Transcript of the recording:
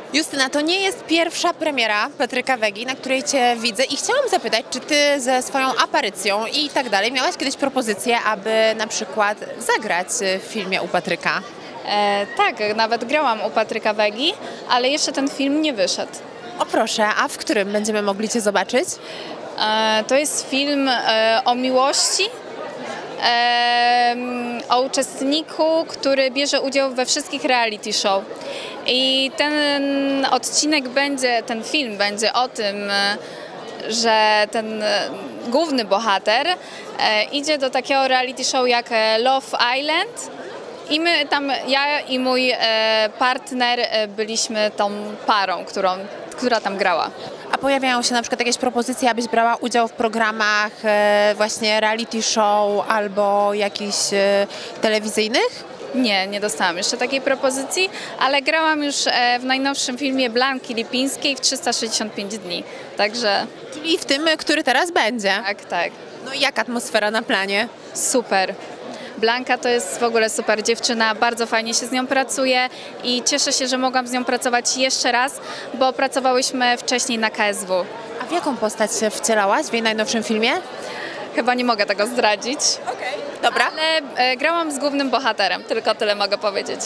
Justyna, to nie jest pierwsza premiera Patryka Wegi, na której Cię widzę i chciałam zapytać, czy Ty ze swoją aparycją i tak dalej miałaś kiedyś propozycję, aby na przykład zagrać w filmie u Patryka? Tak, nawet grałam u Patryka Wegi, ale jeszcze ten film nie wyszedł. O proszę, a w którym będziemy mogli Cię zobaczyć? To jest film o miłości, o uczestniku, który bierze udział we wszystkich reality show. I ten odcinek będzie, ten film będzie o tym, że ten główny bohater idzie do takiego reality show jak Love Island i my tam, ja i mój partner byliśmy tą parą, która tam grała. A pojawiają się na przykład jakieś propozycje, abyś brała udział w programach właśnie reality show albo jakichś telewizyjnych? Nie, nie dostałam jeszcze takiej propozycji, ale grałam już w najnowszym filmie Blanki Lipińskiej w 365 dni, także... Czyli w tym, który teraz będzie. Tak, tak. No i jak atmosfera na planie? Super. Blanka to jest w ogóle super dziewczyna, bardzo fajnie się z nią pracuje i cieszę się, że mogłam z nią pracować jeszcze raz, bo pracowałyśmy wcześniej na KSW. A w jaką postać się wcielałaś w jej najnowszym filmie? Chyba nie mogę tego zdradzić, Dobra. ale grałam z głównym bohaterem, tylko tyle mogę powiedzieć.